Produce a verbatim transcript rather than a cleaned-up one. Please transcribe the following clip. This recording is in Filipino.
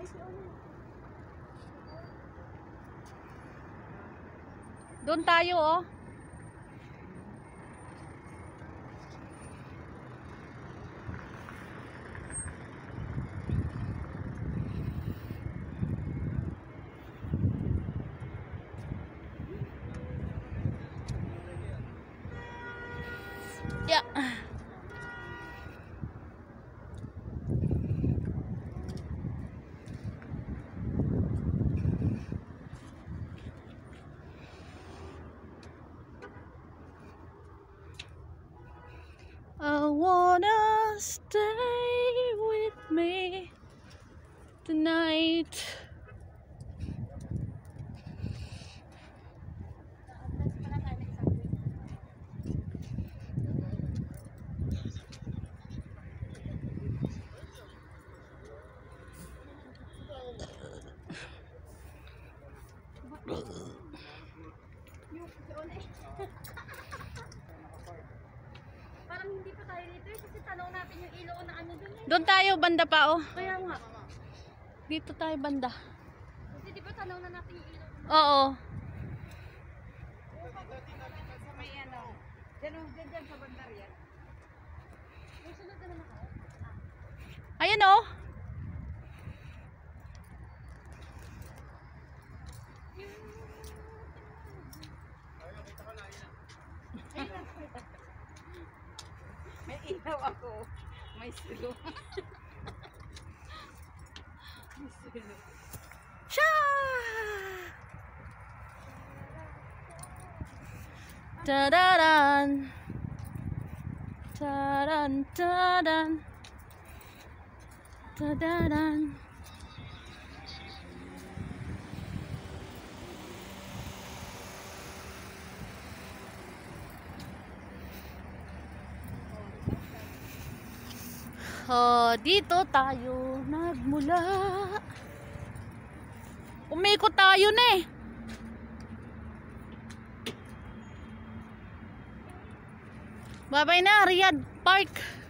Doon tayo, oh. Yeah. I wanna stay with me tonight. Parang hindi pa tayo dito eh, kasi tanaw natin yung ilaw na ano dun eh. Doon tayo banda pa, oh. Kaya nga. Dito tayo banda. Kasi di ba tanaw na natin yung ilaw? Oo. Sa may ano. Diyan, diyan, diyan sa bandar yan. May sunod na naman ako. Ayun, oh. May ilaw ako. May sulo. May sulo. Sha! Tadadan. Tadan, tadan. Tadadan. Oh, dito tayo nagmula. Umikot tayo na eh. Babay na, Riyadh Park.